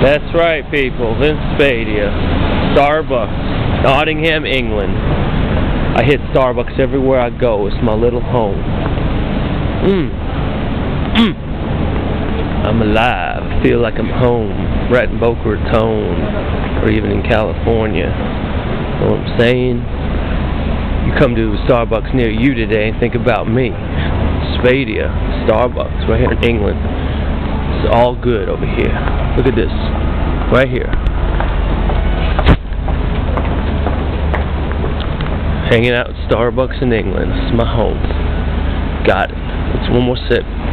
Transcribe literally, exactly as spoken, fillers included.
That's right, people. In Spadea, Starbucks, Nottingham, England. I hit Starbucks everywhere I go. It's my little home. Mmm. Mmm. I'm alive. I feel like I'm home, right in Boca Raton, or even in California. Know what I'm saying? You come to a Starbucks near you today and think about me. Spadea, Starbucks, right here in England. It's all good over here. Look at this, right here. Hanging out at Starbucks in England. This is my home. Got it. Let's one more sip.